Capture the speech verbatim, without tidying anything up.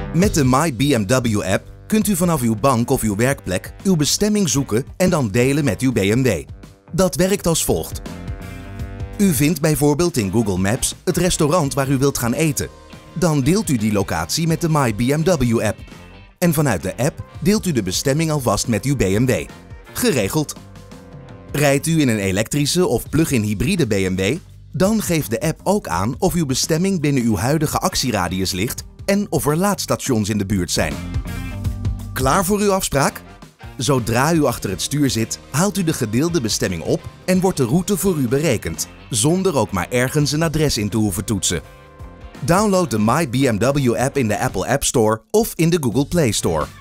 Met de My B M W-app kunt u vanaf uw bank of uw werkplek uw bestemming zoeken en dan delen met uw B M W. Dat werkt als volgt. U vindt bijvoorbeeld in Google Maps het restaurant waar u wilt gaan eten. Dan deelt u die locatie met de My B M W-app. En vanuit de app deelt u de bestemming alvast met uw B M W. Geregeld. Rijdt u in een elektrische of plug-in hybride B M W? Dan geeft de app ook aan of uw bestemming binnen uw huidige actieradius ligt en of er laadstations in de buurt zijn. Klaar voor uw afspraak? Zodra u achter het stuur zit, haalt u de gedeelde bestemming op en wordt de route voor u berekend, zonder ook maar ergens een adres in te hoeven toetsen. Download de My B M W-app in de Apple App Store of in de Google Play Store.